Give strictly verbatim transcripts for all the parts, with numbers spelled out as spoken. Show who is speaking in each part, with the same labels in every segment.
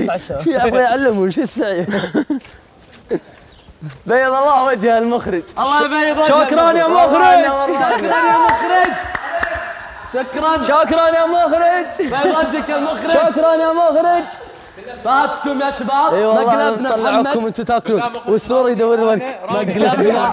Speaker 1: شو يا اخوي علموا شو السعي. بيض الله وجه المخرج.
Speaker 2: الله يبيض وجهك.
Speaker 3: شكرا يا مخرج.
Speaker 2: شكرا يا مخرج. شكرا
Speaker 3: شكرا يا مخرج.
Speaker 2: بيض وجهك يا مخرج.
Speaker 3: شكرا يا مخرج.
Speaker 2: فاتكم يا شباب.
Speaker 1: اي والله طلعوكم انتم تاكلون والسوري يدور الورك.
Speaker 2: مقلبنا.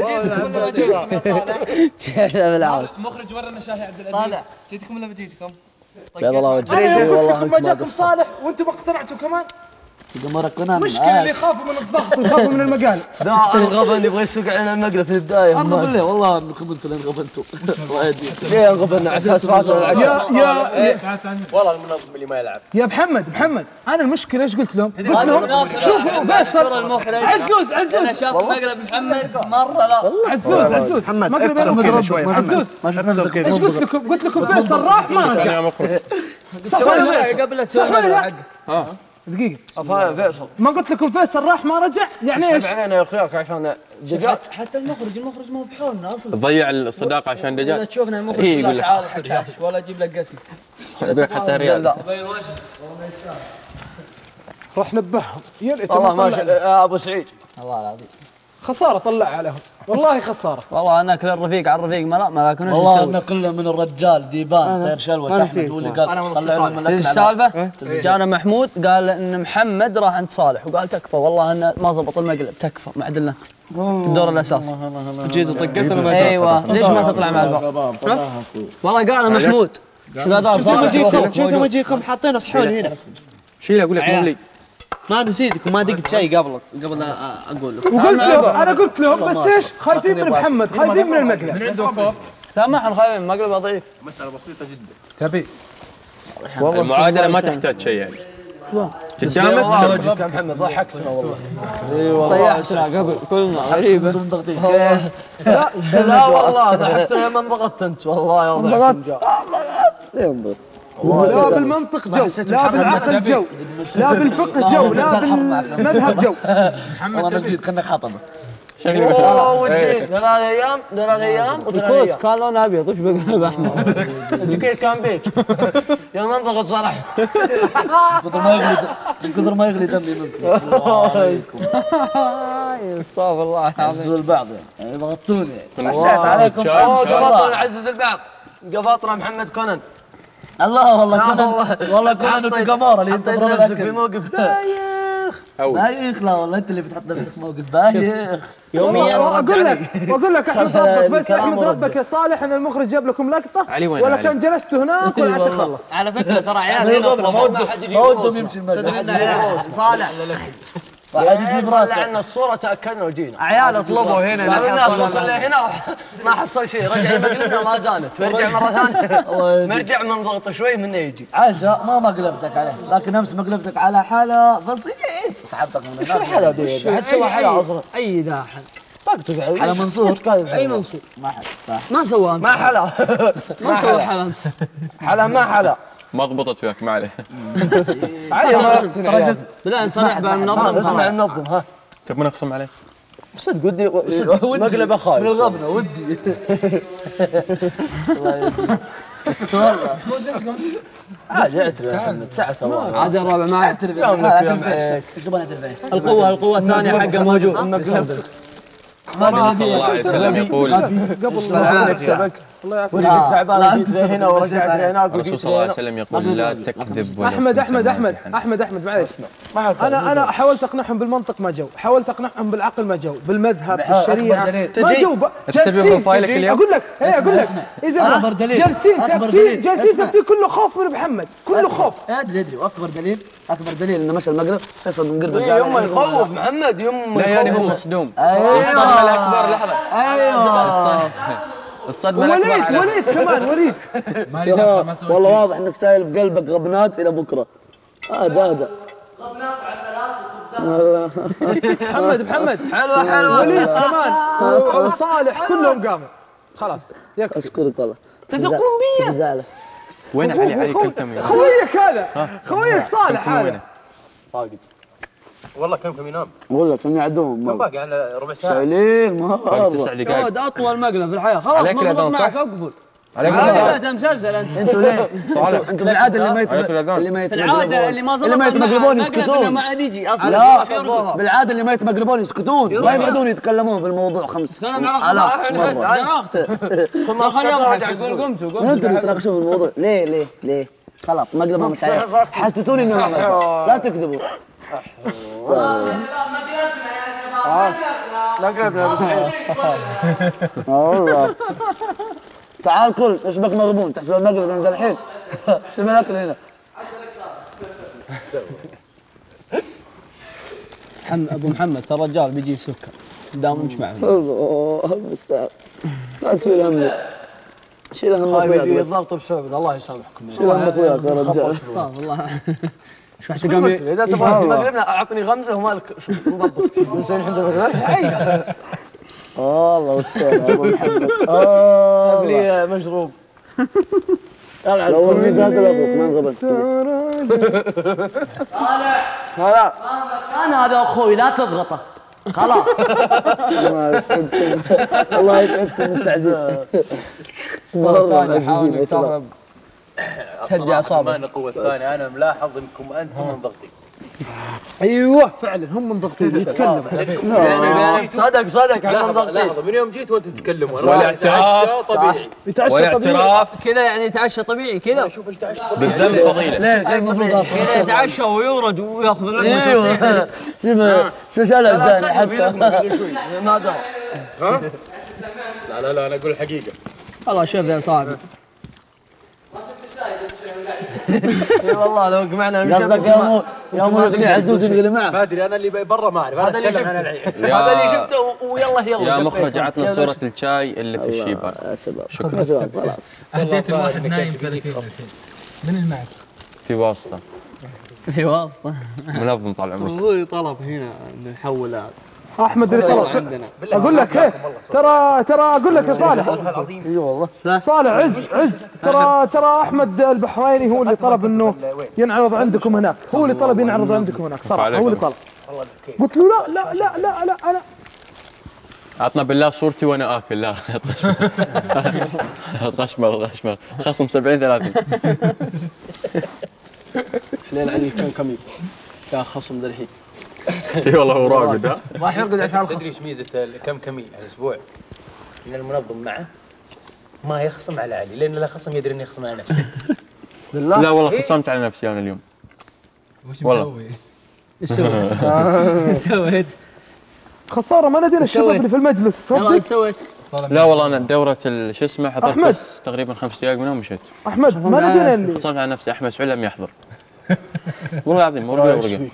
Speaker 4: مخرج ورانا شاهي عبد العزيز. صالح جيتكم ولا بجيتكم؟
Speaker 1: بيض الله وجهك. اي والله
Speaker 4: ما جاكم صالح وانتم اقتنعتوا كمان.
Speaker 2: تقمركنا
Speaker 4: مشكلة اللي يخافوا من الضغط ويخافوا من المقالب.
Speaker 1: ذا الغبن يبغى يسوق علينا المقلب في البدايه.
Speaker 2: الله بالله والله انكم انتم اللي انغبنتوا. الله يهديك.
Speaker 1: ليه انغبنا على اساس فاتوا العشاء؟
Speaker 4: يا يا
Speaker 3: والله المنظم اللي ما يلعب.
Speaker 4: يا محمد محمد انا المشكلة ايش قلت لهم؟ قلت لهم شوفوا فيصل عزوز عزوز
Speaker 3: انا شاف مقلب محمد مره لا.
Speaker 4: عزوز عزوز
Speaker 5: محمد
Speaker 4: مقلب
Speaker 5: ابسط شوي محمد
Speaker 2: ما شفنا نفسك
Speaker 4: ايش قلت لكم؟ قلت لكم فيصل راح ما رجع. صح ولا لا؟
Speaker 3: قبل لا
Speaker 4: صح ولا لا؟
Speaker 3: حقه.
Speaker 4: دقيقة
Speaker 1: افا فيصل
Speaker 4: ما قلت لكم فيصل راح ما رجع يعني ايش؟
Speaker 1: علينا يا اخوياك عشان دجاج.
Speaker 3: حتى المخرج المخرج ما هو بحولنا اصلا.
Speaker 6: تضيع الصداقه عشان
Speaker 3: اذا
Speaker 6: دجاج.
Speaker 3: تشوفنا المخرج
Speaker 6: إيه،
Speaker 3: يقول
Speaker 6: يقول
Speaker 3: لك
Speaker 6: لك
Speaker 3: تعال حتى عش ولا اجيب لك قسم.
Speaker 6: يقول لك حتى ريال.
Speaker 4: راح نبههم يا ليت
Speaker 1: والله
Speaker 4: ما
Speaker 1: ما
Speaker 4: طلع.
Speaker 1: شاء يا ابو سعيد.
Speaker 3: الله العظيم.
Speaker 4: خسارة طلع عليهم والله خسارة.
Speaker 3: والله انا كل الرفيق على الرفيق ما لا ما لكن ايش
Speaker 2: والله
Speaker 3: نسوي؟
Speaker 2: ان كله من الرجال ديبان طير شلوه احمد هو اللي قال طلع لهم
Speaker 3: تدري
Speaker 2: الاكل.
Speaker 3: السالفه؟ جانا محمود قال ان محمد راح عند صالح وقال تكفى والله انه ما زبط المقلب تكفى ما عدلنا في الدور الاساسي.
Speaker 6: جيت وطقيت انا ما
Speaker 3: ايوه ليش ما تطلع مع البعض؟ والله قال محمود شو ذا صالح
Speaker 5: شوفوا مجيكم حاطين صحون هنا.
Speaker 6: شيل اقول لك مو لي.
Speaker 5: ما نسيتكم ما دقت شيء قبلك قبل لا اقول لك.
Speaker 4: وقلت لهم انا قلت لهم بس ايش خايفين من محمد خايفين من المقلب.
Speaker 3: من عندهم خوف؟ لا ما احنا خايفين مقلب ضعيف.
Speaker 6: مساله بسيطه جدا.
Speaker 4: تبي
Speaker 6: المعادله ما تحتاج شيء يعني.
Speaker 1: بيض الله
Speaker 6: تجامد
Speaker 1: وجهك يا محمد ضحكتنا والله.
Speaker 3: اي والله ضيعتنا قبل كلنا غريبه.
Speaker 1: لا لا والله ضحكتنا يا من ضغطت انت والله يا ضحكت.
Speaker 4: لا بالمنطق جو لا بالعقل جو لا بالفقه جو لا بالمذهب جو.
Speaker 2: والله من جد كانك حطمه.
Speaker 1: والله وديت ثلاث ايام ثلاث ايام وثلاث
Speaker 3: الكوت
Speaker 1: ايام.
Speaker 3: كان لونه ابيض وش بقى باحمر؟
Speaker 1: الجاكيت كان بيج يا من ضغط صراحه.
Speaker 2: كثر ما يغلي من كثر ما يغلي دمي منكم.
Speaker 3: استغفر الله العظيم.
Speaker 2: عزوا البعض يعني ضغطوني.
Speaker 1: عليكم قباطنا نعزز البعض. قباطنا محمد كونان.
Speaker 2: الله والله
Speaker 1: لا
Speaker 2: كونان
Speaker 1: والله.
Speaker 2: والله كونان وتقماره اللي
Speaker 1: حطيت
Speaker 2: ينتظرون
Speaker 1: نفسك في
Speaker 2: الاكل.
Speaker 1: موقف بايخ.
Speaker 2: بايخ لا والله انت اللي بتحط نفسك موقف بايخ.
Speaker 3: يوميا
Speaker 4: واقول لك واقول لك احمد ربك بس
Speaker 1: الكلام
Speaker 4: احمد
Speaker 1: ورد.
Speaker 4: ربك يا صالح ان المخرج جاب لكم لقطه
Speaker 6: علي وين
Speaker 4: ولا
Speaker 6: علي؟
Speaker 4: كان جلستوا هناك والعشاء خلص.
Speaker 5: على فكره ترى عيال
Speaker 2: ما
Speaker 5: هنا
Speaker 2: يضرب ما
Speaker 1: ما
Speaker 2: ودهم
Speaker 1: حد يجيب
Speaker 2: ما ودهم
Speaker 1: راسه.
Speaker 2: يمشي
Speaker 5: تدري
Speaker 2: المجال.
Speaker 5: ان عيال صالح
Speaker 2: واحد يجيب راسه.
Speaker 1: طلعنا الصوره تاكدنا وجينا.
Speaker 5: عيال طلبوا هنا
Speaker 1: بعض الناس وصل لهنا ما حصل شيء رجع مقلبنا ما زالت ويرجع مره ثانيه مرجع من ضغط شوي منه يجي.
Speaker 2: عاشا ما مقلبتك عليه لكن امس مقلبتك على حاله بسيط سحبتك من
Speaker 1: شو
Speaker 2: هناك.
Speaker 1: الحلا دي؟ حد سوى حلا اصلا.
Speaker 3: اي داحل
Speaker 1: طقطق على
Speaker 2: على منصور
Speaker 3: اي منصور
Speaker 2: ما حد صح.
Speaker 3: ما سوى
Speaker 1: ما حلا
Speaker 3: ما سوى حلا
Speaker 1: حلا ما حلا.
Speaker 6: ما ضبطت وياك ما عليه.
Speaker 1: علي ما يقتنع يعني.
Speaker 3: بالله نصلح بالمنظم
Speaker 1: اسمع
Speaker 3: خلاص.
Speaker 1: النظم ها.
Speaker 6: تبون اقسم عليه؟
Speaker 1: صدق ودي مقلبه خايف.
Speaker 2: من الغبنه ودي والله
Speaker 1: عادي اعترف يا محمد ساعه سواها.
Speaker 3: عاد الرابع معي
Speaker 1: يوم لك يوم عليك.
Speaker 2: ايش تبغى نعترف فيه؟
Speaker 3: القوه القوه الثانيه حقه موجود.
Speaker 1: مقلب
Speaker 6: النبي صلى الله عليه وسلم يقول
Speaker 4: قبل
Speaker 1: لا يكسبك ورجلك تعبانه جيت هنا ورجعت هناك
Speaker 6: الرسول
Speaker 1: وجيت
Speaker 6: صلى الله عليه
Speaker 1: هنا.
Speaker 6: وسلم يقول لا تكذب ولا
Speaker 4: احمد
Speaker 6: كنت
Speaker 4: احمد احمد
Speaker 6: مازحاً.
Speaker 4: احمد احمد معليش
Speaker 1: ما حصل.
Speaker 4: انا انا حاولت اقنعهم بالمنطق ما جو حاولت اقنعهم بالعقل ما جو بالمذهب
Speaker 2: بحال
Speaker 4: بالشريعه
Speaker 2: أكبر دليل.
Speaker 4: ما
Speaker 5: تجي.
Speaker 4: جو ب-
Speaker 6: تتبع
Speaker 4: جالسين
Speaker 6: بروفايلك
Speaker 4: تجي.
Speaker 6: اليوم؟
Speaker 4: اقول لك ايه اقول لك
Speaker 2: اسمع.
Speaker 4: اذا
Speaker 2: أكبر دليل.
Speaker 4: جالسين
Speaker 2: أكبر
Speaker 4: تفكير
Speaker 2: دليل.
Speaker 4: جالسين
Speaker 2: اسمع.
Speaker 4: تفكير كله خوف من محمد كله خوف.
Speaker 2: ادري ادري واكبر دليل اكبر دليل انه مشى المقلب فيصل بن قرب
Speaker 1: إيه، يوم يخوف محمد يوم
Speaker 6: لا يعني هو
Speaker 1: يخوف.
Speaker 6: مصدوم.
Speaker 2: ايوه
Speaker 6: الصدمه الاكبر لحظه.
Speaker 2: ايوه
Speaker 6: الصدمه الاكبر
Speaker 4: وليد
Speaker 6: على
Speaker 4: وليد كمان وليد
Speaker 2: والله واضح انك شايل بقلبك غبنات الى بكره. هذا هذا
Speaker 4: محمد محمد
Speaker 1: حلوه حلوه.
Speaker 4: وليد كمان و- وصالح كلهم قاموا خلاص يكفي.
Speaker 2: اشكرك والله
Speaker 1: تثقون بي؟
Speaker 2: زعله
Speaker 6: وين علي علي كل كم يوم؟
Speaker 4: خويك هذا خويك صالح هذا
Speaker 1: فاقد.
Speaker 3: والله كم كم ينام
Speaker 2: اقول لك اني عدوهم
Speaker 3: كم باقي على ربع ساعه
Speaker 2: شايلين
Speaker 6: باقي تسع
Speaker 2: مهار
Speaker 6: دقائق.
Speaker 3: هذا اطول مقلب في الحياه خلاص
Speaker 6: عليك
Speaker 3: ما
Speaker 6: الأذان
Speaker 3: ضبط
Speaker 6: صح؟
Speaker 3: معك اقفل انت مسلسل انت.
Speaker 2: انتوا ليه؟ انتوا انتوا بالعاده اللي ما يتمقلبون اللي ما
Speaker 3: العاده اللي ما
Speaker 2: اللي ما يتمقلبون يسكتون.
Speaker 3: ما عاد يجي اصلا.
Speaker 2: لا بالعاده اللي ما يتمقلبون يسكتون ما يقعدون يتكلمون في الموضوع خمس آلاف مرة.
Speaker 3: ما خلي يضحك يقول قمتوا قمتوا.
Speaker 2: انتوا اللي تناقشون في الموضوع ليه ليه ليه؟ خلاص مقلبه مش عليك حسسوني انه لا تكذبوا.
Speaker 1: نقلبنا يا ابو سعيد.
Speaker 2: والله تعال كل ايش بك مغبون تحسب المقلب عند الحين. شو بناكل هنا؟
Speaker 3: محمد ابو محمد ترى الرجال بيجي سكر دام مش معنا.
Speaker 2: الله المستعان. لا تشيل همي. شيل هم
Speaker 1: خايف
Speaker 2: اخوياك
Speaker 1: يجي
Speaker 2: بس.
Speaker 1: الضغط بسبب الله يسامحكم.
Speaker 2: شيل هم اخوياك يا رجال.
Speaker 3: استغفر الله. شو
Speaker 1: ايش قام اذا تبغى تمقلبنا اعطني غمزه ومالك شو نضبط بس الحين تبغى حقيقه.
Speaker 2: الله والسلام ابو محمد. اه
Speaker 1: لي مشروب.
Speaker 2: لو وريت هذا لاخوك ما انغبن.
Speaker 1: لا
Speaker 3: انا هذا اخوي لا تضغطه خلاص.
Speaker 2: الله يسعدكم الله يسعدكم بالتعزيز. والله معززين يا شباب.
Speaker 3: تهدي اعصابك.
Speaker 7: القوة الثانية أنا ملاحظ أنكم أنتم منضغطين.
Speaker 4: ايوه فعلا هم منضغطين يتكلم.
Speaker 1: صدق صدق احنا منضغطين.
Speaker 7: لحظة من يوم جيت وأنتم تتكلمون.
Speaker 6: والاعتراف
Speaker 7: طبيعي.
Speaker 6: والاعتراف
Speaker 3: كذا يعني يتعشى طبيعي كذا.
Speaker 6: بالذنب فضيلة.
Speaker 3: كذا يتعشى ويورد وياخذ لقمه.
Speaker 2: ايوه شوف شو شالب ثاني حتى.
Speaker 1: شوي ما درى.
Speaker 7: لا لا لا أنا أقول الحقيقة.
Speaker 3: والله شوف يا صاحبي.
Speaker 1: اي والله لو جمعنا
Speaker 2: قصدك يوم يوم الاغنيه عزوز اللي معه.
Speaker 7: ما أدري أنا اللي برا ما أعرف.
Speaker 1: هذا اللي شفته هذا اللي شفته ويلا يلا.
Speaker 6: يا مخرج عطنا صورة الشاي اللي في الشيبان.
Speaker 2: يا شباب
Speaker 6: شكرا.
Speaker 2: يا شباب خلاص.
Speaker 4: اديت الواحد نايم ثلاثين من اللي معك؟
Speaker 6: في واسطة
Speaker 3: في واسطه.
Speaker 6: منظم طال عمرك.
Speaker 5: ابوي طلب هنا انه يحول هذا
Speaker 4: احمد اللي طلب
Speaker 5: عندنا.
Speaker 4: اقول لك ايه ترى ترى اقول لك يا صالح.
Speaker 1: اي والله
Speaker 4: صالح عز عز ترى ترى احمد البحريني هو اللي طلب انه ينعرض عندكم هناك. هو اللي طلب ينعرض عندكم هناك صراحه هو اللي طلب. قلت له لا لا لا لا لا انا
Speaker 6: عطنا بالله صورتي وانا اكل. لا غشمر غشمر خصم سبعين ثلاثين.
Speaker 1: حليل علي كان كمين كان خصم ذا الحين.
Speaker 6: اي والله هو راقد ها.
Speaker 1: راح يرقد عشان الخصم.
Speaker 7: تدري ايش ميزة كم كمية على الأسبوع؟ إن المنظم معه ما يخصم على علي لأنه لا خصم يدري إنه يخصم على نفسه.
Speaker 1: بالله
Speaker 6: لا والله خصمت على نفسي انا اليوم.
Speaker 4: وش
Speaker 6: مسوي؟
Speaker 3: ايش سويت؟ ايش سويت؟
Speaker 4: خساره ما ندري الشباب اللي في المجلس
Speaker 3: يلا ايش
Speaker 4: صدق.
Speaker 3: سويت؟
Speaker 6: لا والله انا دورة شو اسمه حضرت
Speaker 4: أحمد.
Speaker 6: بس تقريبا خمس دقائق منهم ومشيت.
Speaker 4: احمد ما ندري اللي
Speaker 6: خصمت على نفسي. احمد سعود لم يحضر. والله العظيم ورقه ورقه.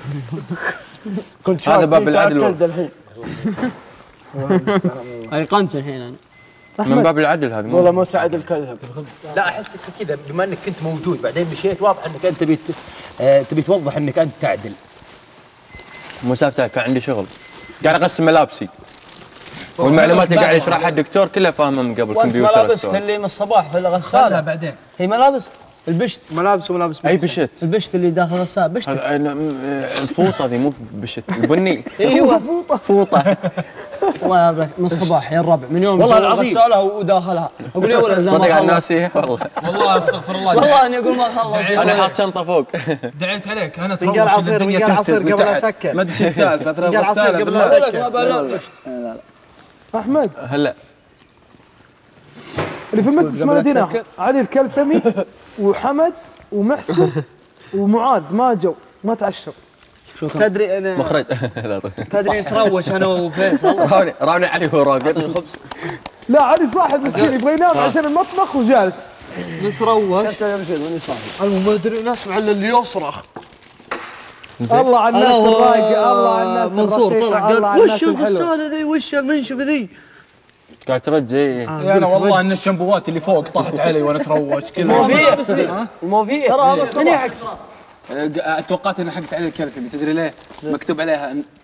Speaker 1: كنت
Speaker 6: هذا باب العدل
Speaker 1: الحين.
Speaker 3: ايقنت الحين انا.
Speaker 6: من باب العدل هذا.
Speaker 1: والله ما ساعد الكلب.
Speaker 7: لا أحسك كذا بما إنك كنت موجود بعدين مشيت واضح إنك أنت تبي آه تبي توضح إنك أنت تعدل.
Speaker 6: مسافته كان عندي شغل قاعد اقسم ملابسي والمعلومات اللي قاعد يشرحها الدكتور كلها فاهمه من قبل
Speaker 3: وانت
Speaker 6: كمبيوتر
Speaker 3: ملابسك
Speaker 6: السؤال.
Speaker 3: اللي من الصباح في الغساله
Speaker 4: بعدين
Speaker 3: هي ملابس البشت
Speaker 5: ملابس وملابس
Speaker 6: اي بشت.
Speaker 3: البشت اللي داخل الغساله بشت.
Speaker 6: هذا- أنا- الفوطه ذي مو بشت البني.
Speaker 3: ايوه فوطه. الله يبارك من الصباح يا الربع من يوم
Speaker 6: والله
Speaker 3: يسوي
Speaker 6: العظيم.
Speaker 3: الغساله وداخلها اقول يا ولد إذا ما
Speaker 6: صدق على
Speaker 3: خلص.
Speaker 6: ناسي والله.
Speaker 4: والله استغفر الله
Speaker 3: والله اني اقول ما خلص.
Speaker 6: انا حاط شنطه فوق.
Speaker 4: دعيت عليك انا
Speaker 5: فنجان عصير فنجان عصير قبل لا اسكر.
Speaker 8: ما ادري ايش السالفه ترى
Speaker 5: فنجان عصير
Speaker 8: الغساله
Speaker 5: قبل لا
Speaker 3: اقول لك ما
Speaker 5: اسكر.
Speaker 3: بلا بشت.
Speaker 4: احمد
Speaker 6: هلا
Speaker 4: اللي في المجلس ما ندينا علي الكلثمي وحمد ومحسن ومعاذ ما جو ما تعشوا.
Speaker 5: تدري انا
Speaker 6: مخرج.
Speaker 5: تدري نتروش انا وفيصل.
Speaker 6: راوني راوني علي وهو راقد الخبز.
Speaker 4: لا علي صاحب مسكين يبغى ينام عشان المطبخ وجالس.
Speaker 5: نتروش
Speaker 1: انت يا بشير ماني صاحي.
Speaker 5: المهم ما ادري نسمع الا اللي يصرخ.
Speaker 4: الله على الناس الرايقه الله على الناس
Speaker 5: منصور
Speaker 4: الرقيقة،
Speaker 5: طلع
Speaker 4: الله
Speaker 5: قال
Speaker 4: على
Speaker 5: وش
Speaker 4: الناس الحلوة.
Speaker 5: الغساله ذي وش المنشفه ذي؟
Speaker 6: قاعد ترجي.
Speaker 8: انا والله ان الشامبوات اللي فوق طاحت علي وانا اتروش كذا.
Speaker 1: مو في
Speaker 3: ترى هذا الصباح
Speaker 8: توقعت انها حقت علي الكلثمي تدري ليه؟ مكتوب عليها